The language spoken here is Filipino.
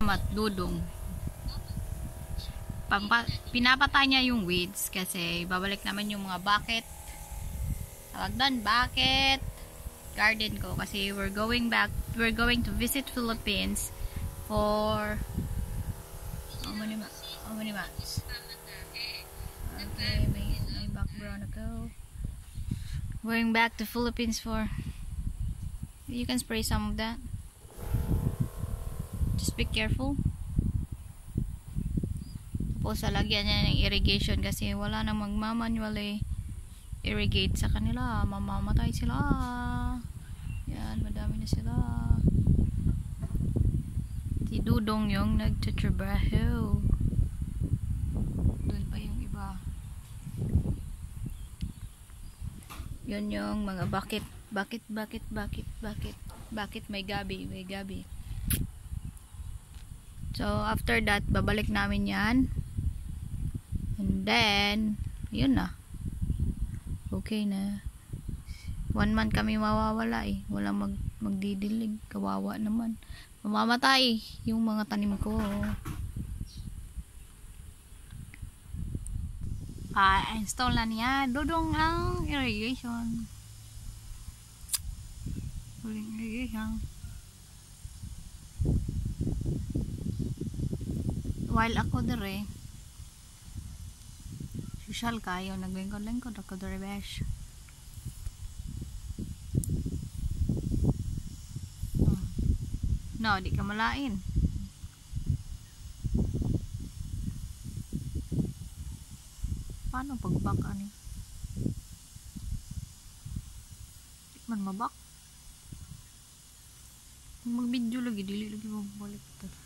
Dudong. Pinapatay niya yung weeds kasi babalik naman yung mga bucket. Tawag doon, bucket garden ko kasi we're going to visit Philippines for how many months? Okay, may background ako. Going back to Philippines for, you can spray some of that. Just be careful. Tapos lagyan niya ng irrigation kasi wala nang magmamanually irrigate sa kanila. Mamamatay sila. Yan, madami na sila. Si Dudong yung nagtatrabaho. Doon pa yung iba. Yun yung mga bakit may gabi. So after that babalik namin yan, and then yun na, okay na. 1 month kami mawawala walang magdidilig, kawawa naman, mamamatay yung mga tanim ko. Install na niya Dudong ang irrigation. While ako dere social kayo, naglingkod ako dere besh. No, di ka malain. Paano pagbak ani? Di man mabak. Mag-video lagi, dili lagi mabalik.